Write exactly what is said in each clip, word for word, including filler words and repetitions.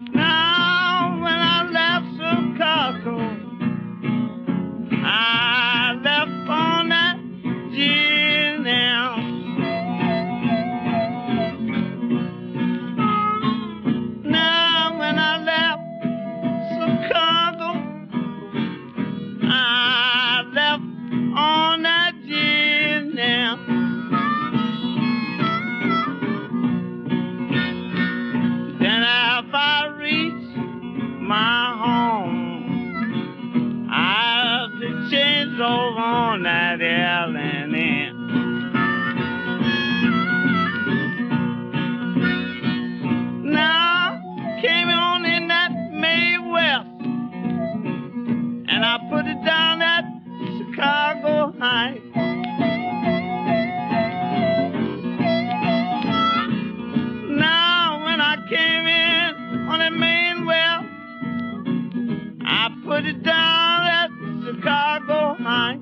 Now when I left Chicago, I left on that G now. Now when I left Chicago, I left on that G now. Then if I reach my home, I have to change over on that L and N. Now came on in that May West, and I put it down at Chicago Heights. Now when I came in on the main well, I put it down at Chicago Heights.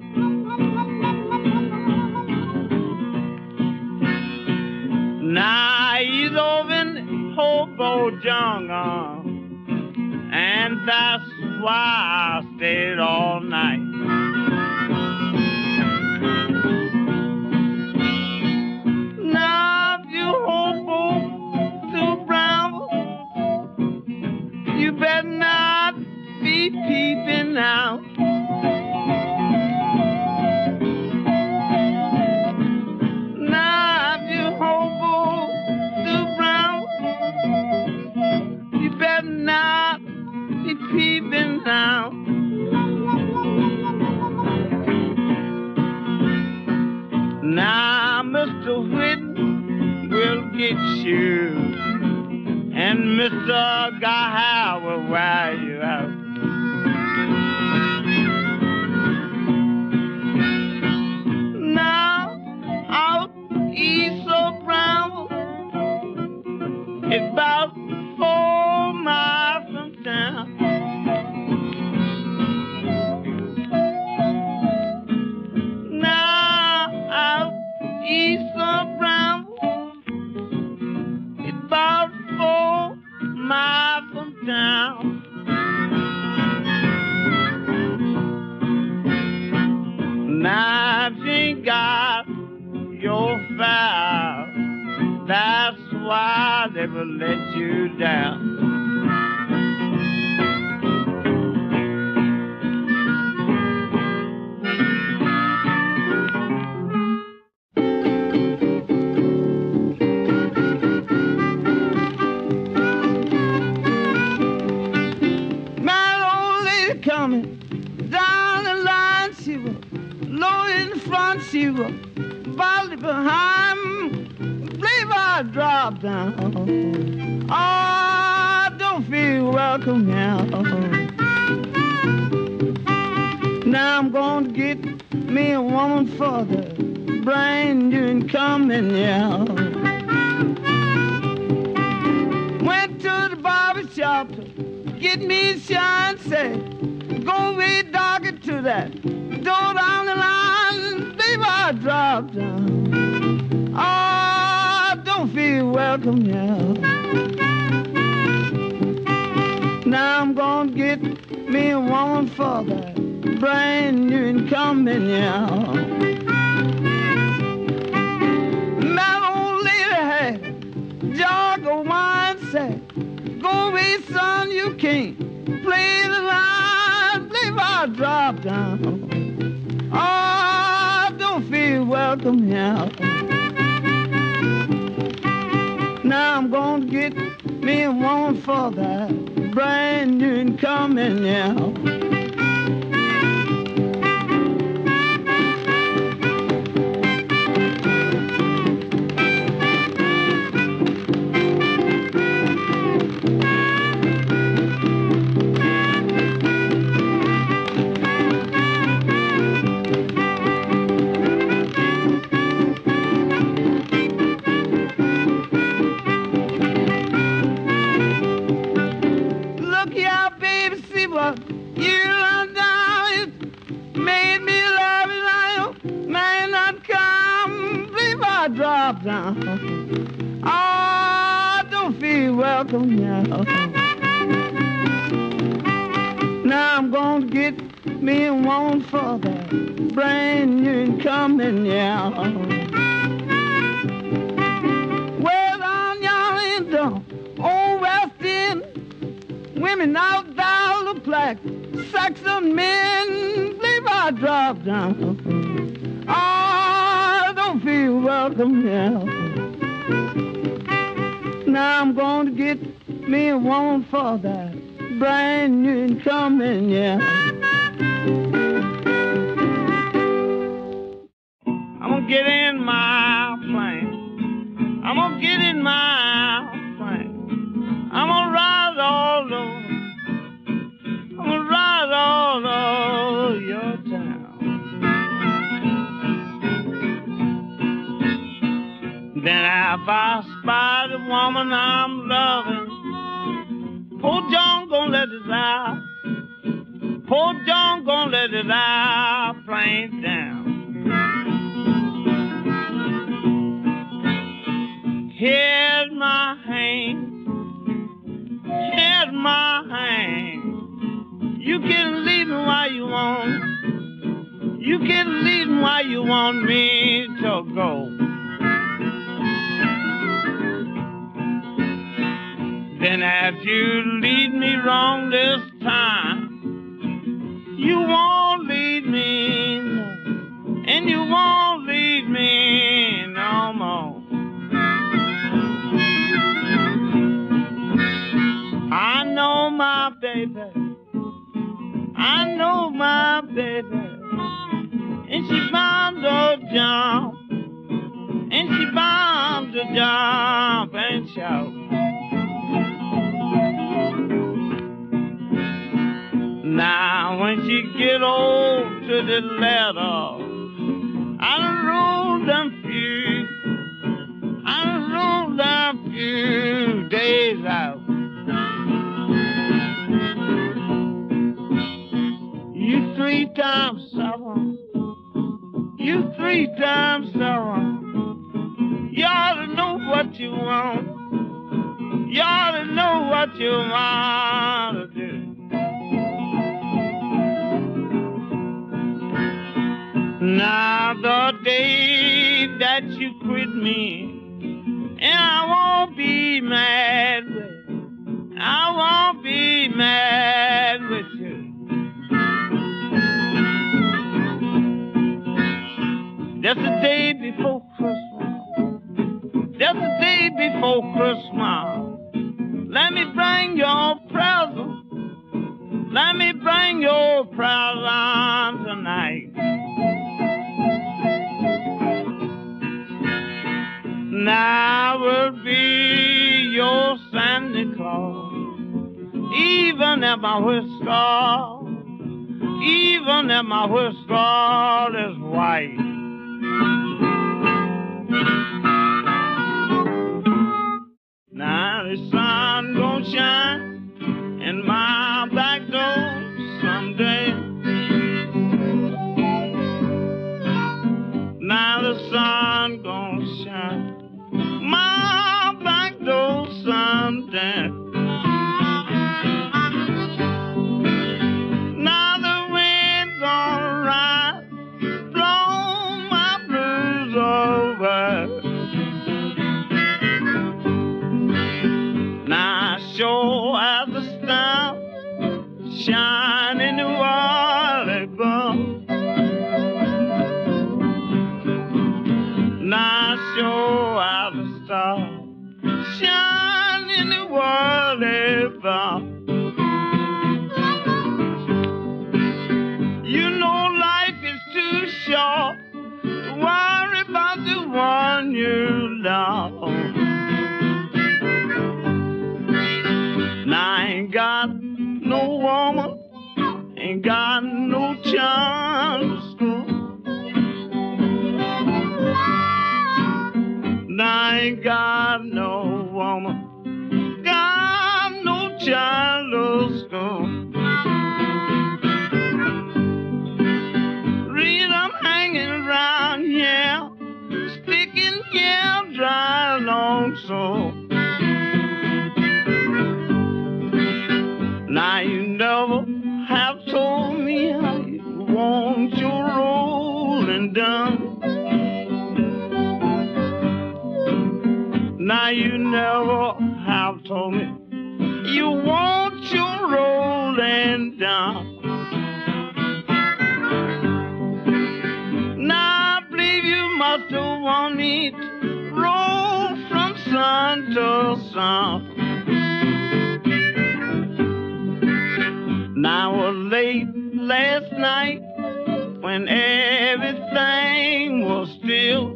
Now he's over in Hobo Jungle, and that's why I stayed all night. Now if you hobo to Brownville, you better not be peeping out. Now if you hobo to Brownville, you better not be peeping out. Now Mister Whitten will get you, and Mister Guy will wear you out. Now out east of Brownville, it's about four miles from town. East of Brownville, it's about four miles from town. Now if you ain't got your file, that's why they will let you down. Coming down the line, she was low in front, she was body behind. Believe I dropped down. Oh, I don't feel welcome now. Now I'm going to get me a woman for the brand new coming now. Went to the barber shop to get me a shine, say, go way doggy to that door down the line, baby, I dropped down. Oh, I don't feel welcome now. Now I'm gonna get me a woman for that brand new incoming now. My old lady had jog of wine, say, go away, son, you can't play the line, believe I dropped down. Oh, I don't feel welcome now. Now I'm gonna get me a woman for that brand new incoming now. Down. Oh, I don't feel welcome now. me one for that brand new incoming, yeah. Well, down yonder in the old West End, women out there look like Saxon men. Believe I dropped down. I don't feel welcome, yeah. Now I'm going to get me a woman for that brand new incoming, yeah. I'm gonna get in my plane. I'm gonna get in my plane. I'm gonna ride all over. I'm gonna ride all over your town. Then if I spy the woman I'm loving, poor John gonna let it out. Poor John gonna let it out, plain down. Here's my hand, here's my hand. You can leave me while you want. You can leave me while you want me to go. Then if you lead me wrong this time, you won't lead me, and you won't lead me no more. I know my baby, I know my baby, and she bound to jump, and she bound to jump and shout. Now when she get old to the letter, I done rolled them few, I done rolled them few days out. You three times seven, you three times seven, you ought to know what you want, you ought to know what you want to do. Now the day that you quit me, and I won't be mad with, I won't be mad with you. That's the day before Christmas, that's the day before Christmas. Let me bring your present, let me bring your present tonight. Now I will be your Santa Claus, even if my whisker, even if my whisker is white. Now the sun gonna shine in my back door someday. Now the sun gonna shine my back door someday. Now the wind gonna rise, blow my blues over. Now I sure have the sun shine in the water above. Now I sure have the star shine in the world above. You know life is too short to worry about the one you love. Now I ain't got no woman, ain't got no chance to school. I ain't got no woman, got no child of school. Read, I'm hanging around here, sticking here, dry long so. Now you never have told me how you you want your rolling down. Now I believe you must have wanted me to roll from sun to sun. Now it was late last night when everything was still.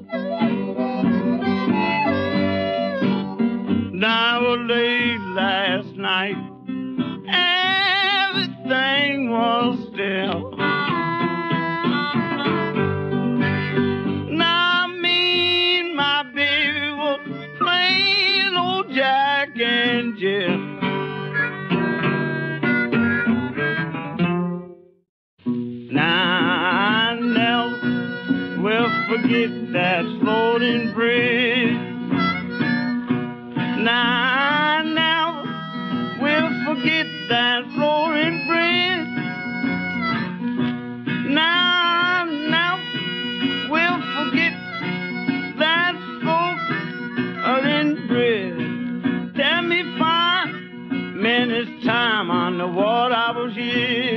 Now it was late last night, everything was still. Now me and my baby was playing old Jack and Jill. Now I never will forget that floating bridge. Now I never will forget that floating bridge. Now I never will forget that floating bridge. Tell me five minutes time on the water I was here.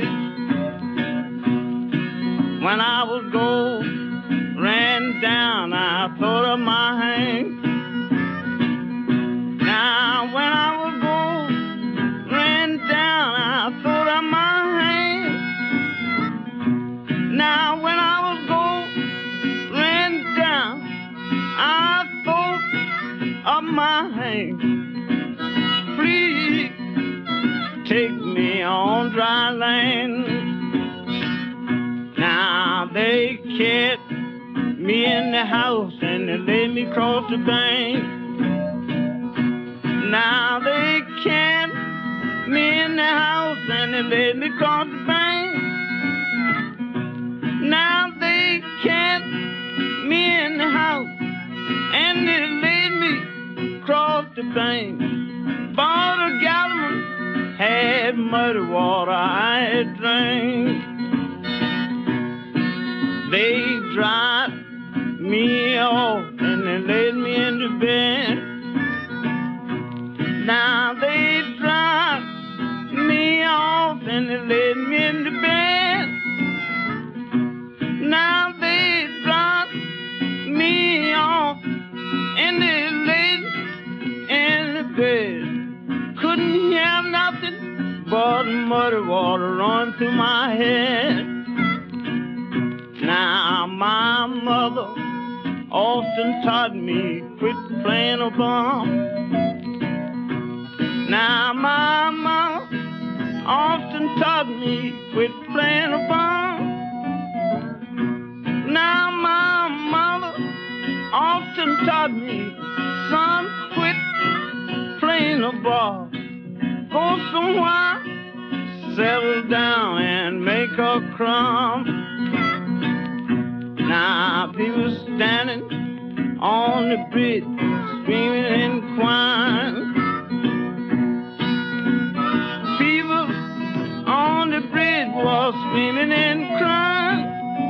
When I was gold ran down, I thought of my hand. Now when I was gold ran down, I thought of my hand. Now when I was gold ran down, I thought of my hand. Please take me on dry land. Now they kept me in the house and they laid me across the bank. Now they kept me in the house and they laid me across the bank. Now they kept me in the house and they laid me across the bank. Bought a gallon, had muddy water I had drank. They dried me off and they laid me in the bed. Now they dried me off and they laid me in the bed. Now they dried me off and they laid me in the bed. Couldn't hear nothing but muddy water running through my head. Now my mother often taught me quit playing a bum. Now my mama often taught me quit playing a bum. Now my mother often taught me, son, quit playing a ball. Go somewhere, settle down and make a crumb. Now people standing on the bridge, screaming and crying. People on the bridge was screaming and crying.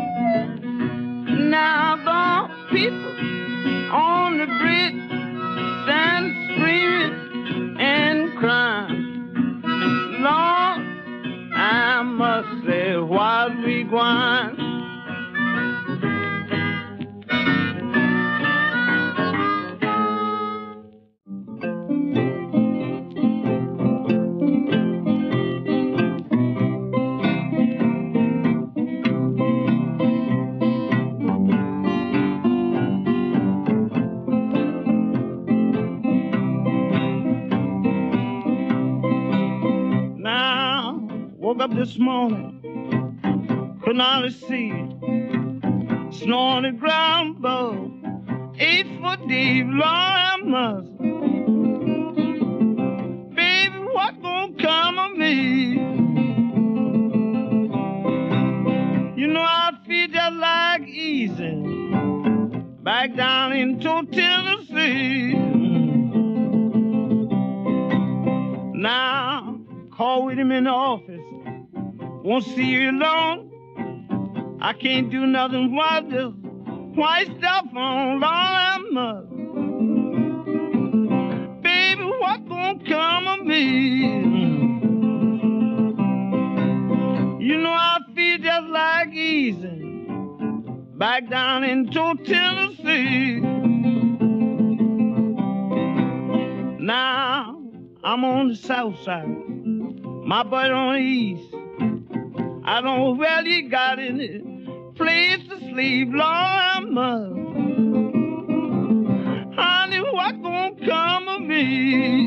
Now the people on the bridge stand screaming and crying. Lord, I must say, why we grind? Woke up this morning, couldn't hardly see it. Snow on the ground above, eight foot deep, Lord have mercy. Baby, what gonna come of me? You know I feel just like easy back down into Tennessee. Now, call with him in the office. Won't see you alone. I can't do nothing but this white stuff on Lord have mercy. Baby, what gonna come of me? back down into Tennessee. Now I'm on the south side, my buddy on the east. I don't know where he got any place to sleep, Lord, mother. Honey, what gonna come of me?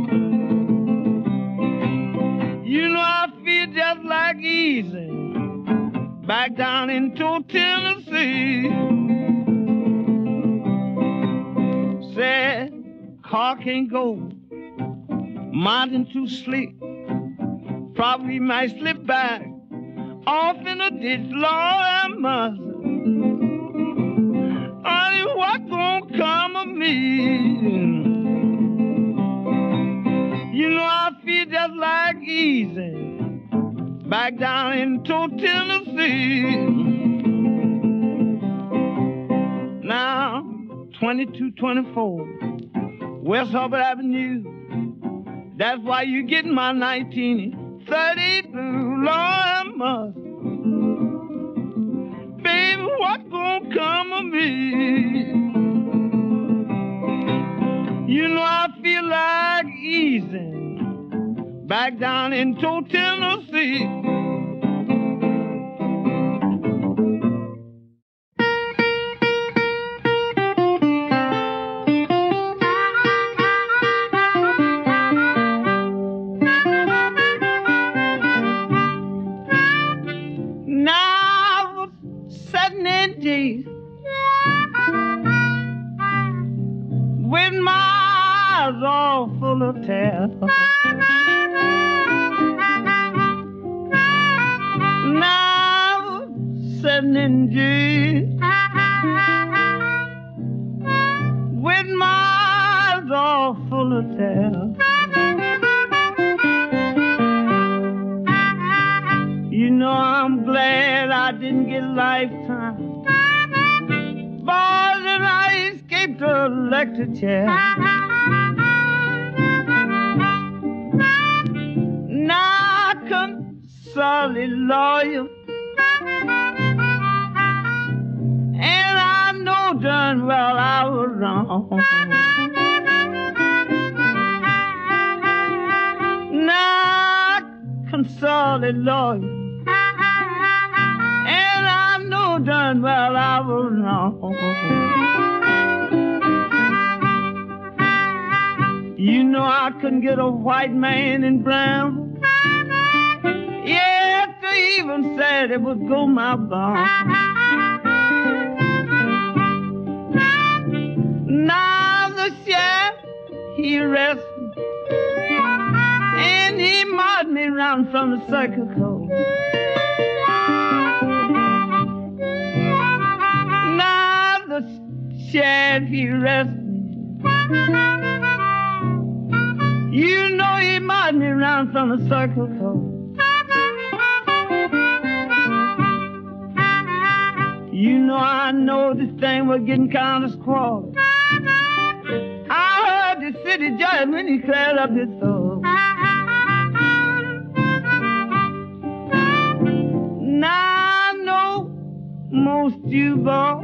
You know I feel just like easy back down into Tennessee. Said car can't go, mountain too slick, probably might slip back off in a ditch, Lord, mother. Honey, what gonna come of me? You know I feel just like easy back down into Tennessee. Now, twenty-two twenty-four West Hubbard Avenue. That's why you get my nineteen thirty-two, Lord, mother. Baby, what gonna come of me? You know I feel like easing back down into Tennessee. With my eyes all full of tears, now sitting in jail with my eyes all full of tears. You know I'm glad I didn't get lifetime. Boys and I escaped the electric chair. Now I consult a lawyer, and I know darn well I was wrong. Now I consult a lawyer, and I know darn well I was wrong. You know I couldn't get a white man in brown. Yes, they even said it would go my bond. Now the sheriff, he arrested me, and he marched me round from the circuit court. Now the sheriff, he arrested me. You know he marched me round from the circle court. You know I know this thing was getting kind of squally. I heard the city judge when he cleared up his throat. Now I know most you boys,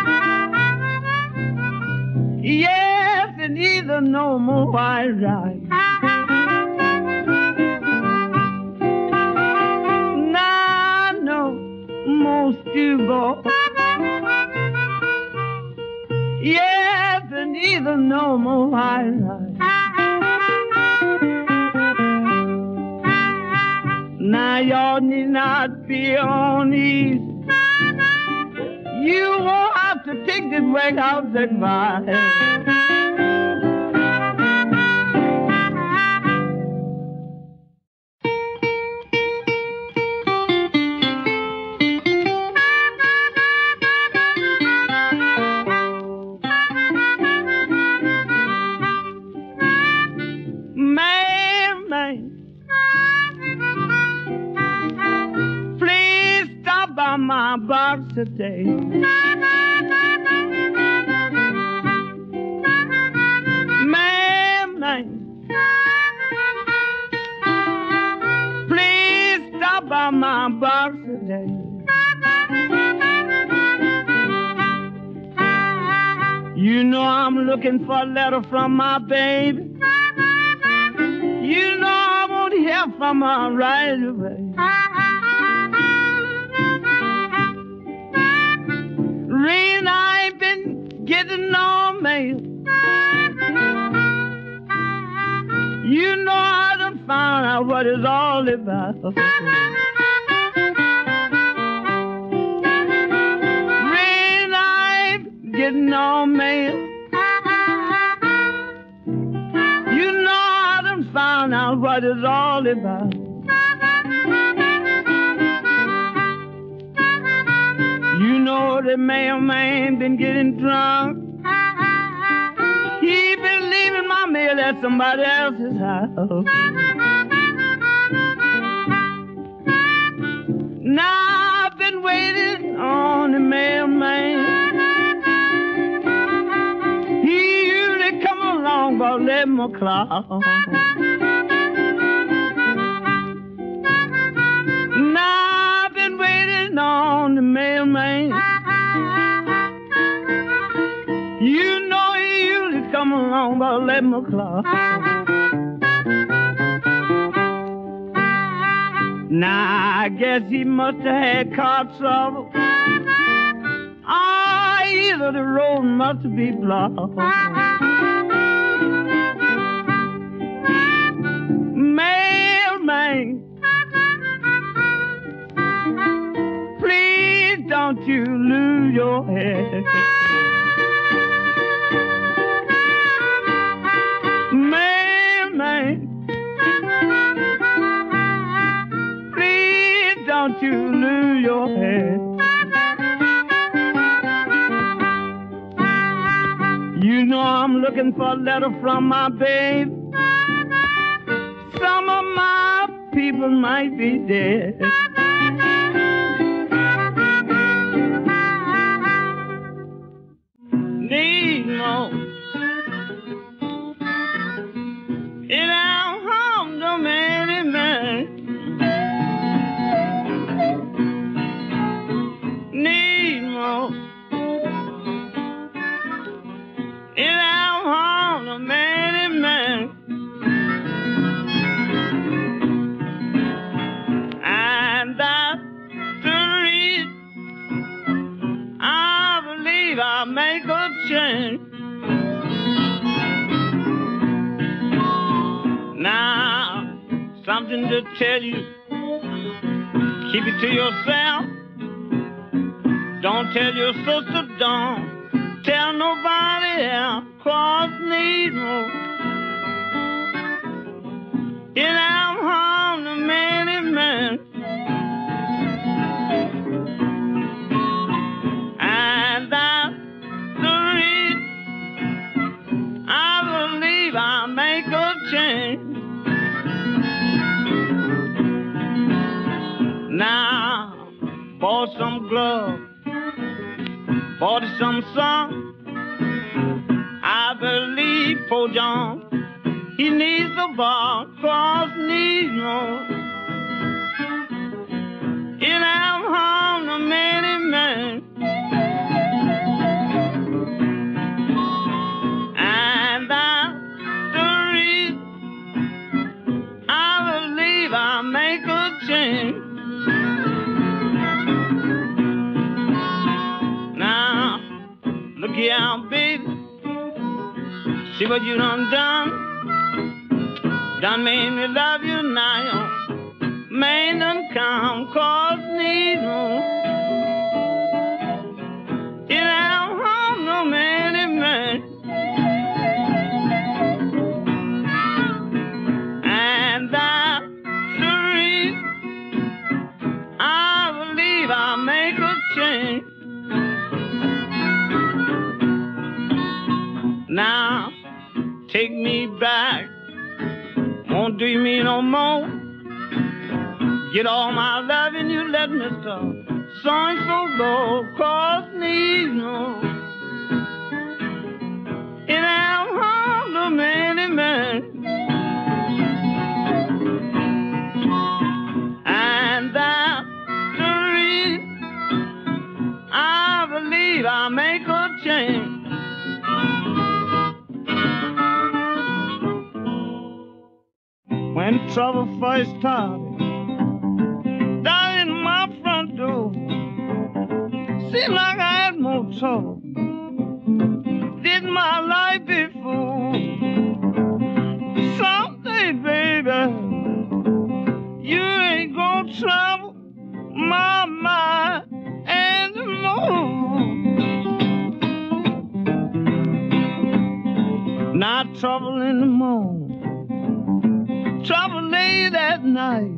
yes, and either no more white rice. Now I know most you boys, yes, and either no more white rice. Now y'all need not be on easy. You won't have to take this warehouse advice. Man, man, please stop by my box today. Man, man, please stop by my box today. looking for a letter from my baby. You know I won't hear from her right away. Rain, I ain't been getting no mail. You know I done found out what it's all about. Rain, I ain't getting no mail. You know I done found out what it's all about. You know the mailman been getting drunk. He been leaving my mail at somebody else's house. Now I've been waiting on the mailman. He usually come along about eleven o'clock. Now I've been waiting on the mailman. You know he usually come along about eleven o'clock. Now I guess he must have had car trouble. Ah, either the road must be blocked. Mailman, please don't you lose your head. Mailman, please don't you lose your head. You know I'm looking for a letter from my babe. Some of my people might be dead. Need more. In our home, no man, man. Need more. In our home, no man, man. And that's the reason I believe I'll make a change. Now, something to tell you. Keep it to yourself. Don't tell your sister, don't tell nobody else. Cause need more. In our home, the many men. And that's the reason I believe I'll make a change. Now, bought some gloves, bought some socks. I believe poor John, he needs a bar, cause needs more. In our home, the many men. And that's the reason I believe I'll make a change. Now, look here, baby. See what you done done. Done made me love you now. Man done come, cause need more. In our home, no many men. And that's the reason I believe I'll make a change. Now, take me back, won't do me no more. Get all my loving, you let me stop. Song so low, cause needs more. In our home, the many men. And that's the reason I believe I'll make a change. trouble first started down in my front door. Seemed like I had more trouble did my life before. Someday, baby, you ain't gonna trouble my mind anymore. Not trouble in the morning, trouble late at night.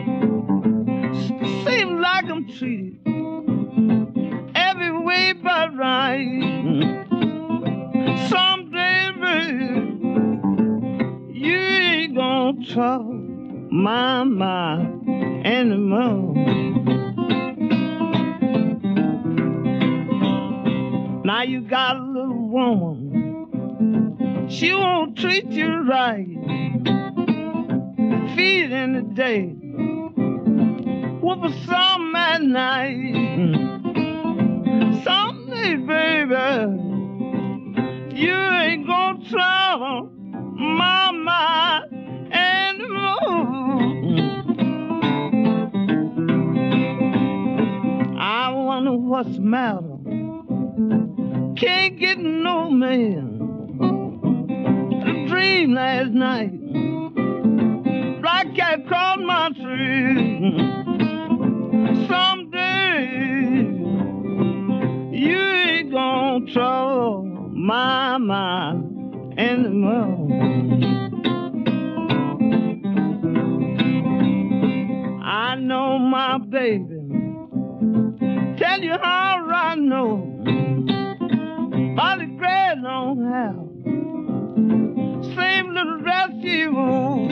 Seems like I'm treated every way but right. Someday, baby, you ain't gonna trouble my mind anymore. Now you got a little woman, she won't treat you right. Feed in the day, whoop a some at night. Someday, baby, you ain't gonna trouble my mind anymore. I wonder what's the matter, can't get no man. A dream last night, black cat caught my tree. Someday you ain't gonna trouble my mind anymore. I know my baby, tell you how I know. Holly Gray don't have same little dress she wore.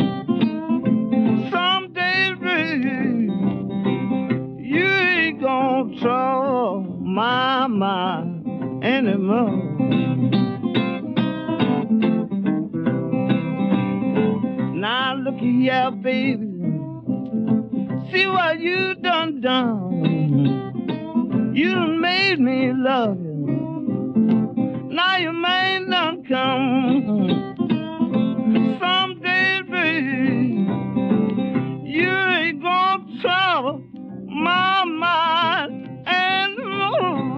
Someday, baby, you ain't gonna trouble my mind anymore. Now look here, baby, see what you done done. You done made me love you. Now your man done come. Someday, baby, you ain't gonna trouble my mind anymore.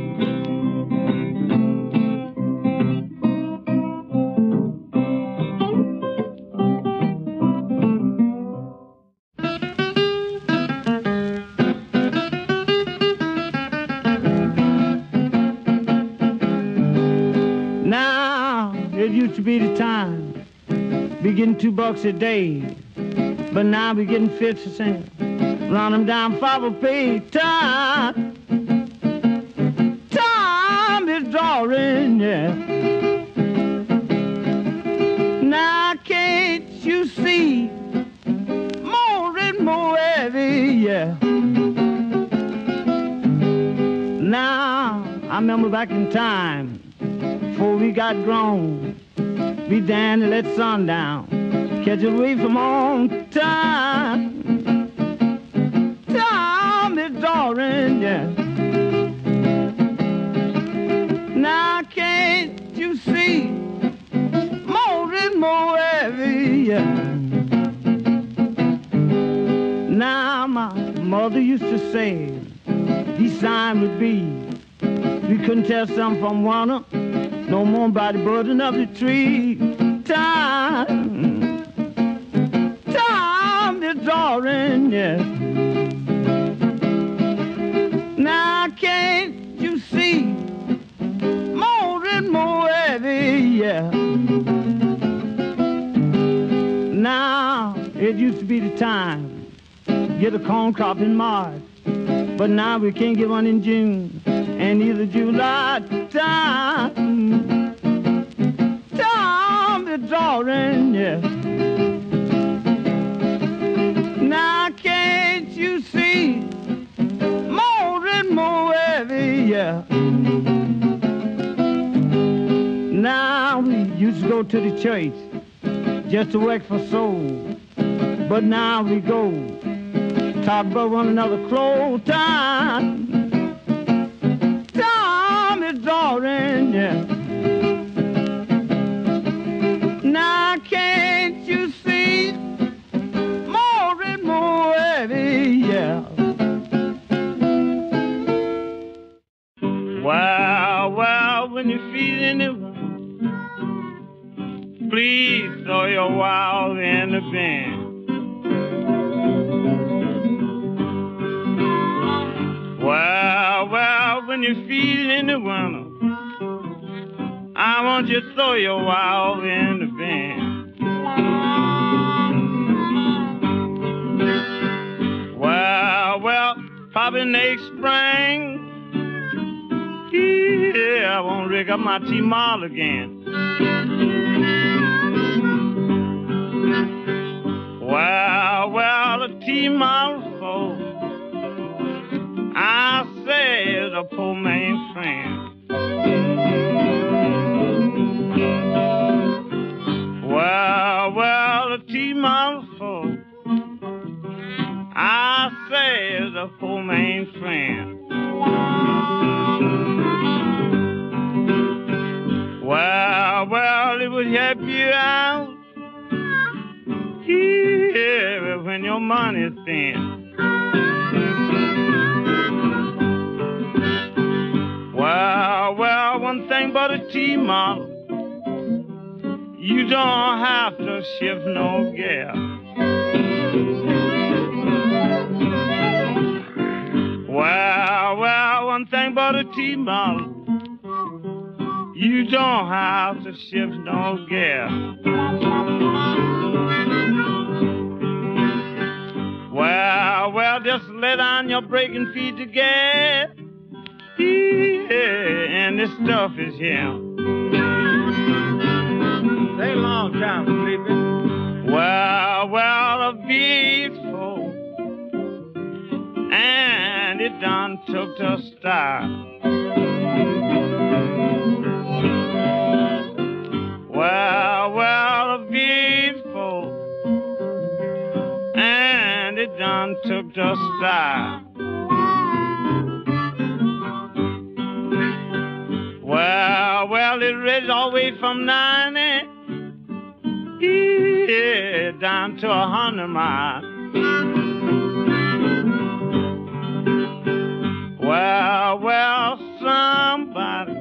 It used to be the time, be getting two bucks a day, but now we getting fifty cents. Run them down for a pay. Time, time is drawing, yeah. Now can't you see, more and more heavy, yeah. Now I remember back in time, before we got grown, we down till that sundown, catch a way from home. Time, time is drawing, yeah. Now can't you see, more and more heavy, yeah. Now my mother used to say, these signs would be, we couldn't tell some from one, no more by the burden of the tree. Time, time is drawing, yeah. Now can't you see, more and more heavy, yeah. Now it used to be the time, get a corn crop in March, but now we can't get one in June, and either July. Time, time is drawing, yeah. Now can't you see, more and more heavy, yeah. Now we used to go to the church just to work for soul, but now we go talk about one another close. Time, time is drawing, yeah. Now can't you see, when you feel in the winter, I want you to throw your wild in the bin. Well, well, probably next spring, yeah, I won't rig up my T-Mall again. Well, well, the T-Mall folk, I say is a poor man's friend. Well, well, the T-Mall folk, I say is a poor man's friend. Well, well, it would help you out, yeah, when your money's thin. Well, well, one thing about a T-Mall, you don't have to shift no gear. Well, well, one thing about a T-Mall, you don't have to shift no gear. Well, well, just let on your braking feet to gas, yeah, and this stuff is here. Stay a long time, sleepy. Well, well, a beautiful, and it done took the style. Well, well, a beautiful, and it done took the style. Well, well, it raised all the way from ninety, yeah, down to a hundred miles. Well, well, somebody,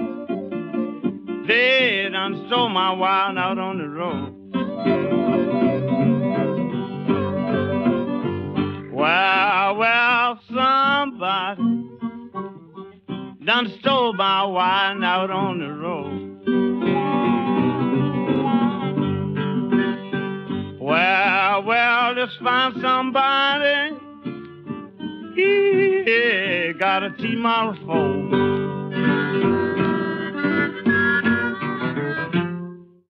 they done stole my wild out on the road. Well, well, somebody done stole my wild out on the road. Well, well, just find somebody, yeah, got a T-Mall phone.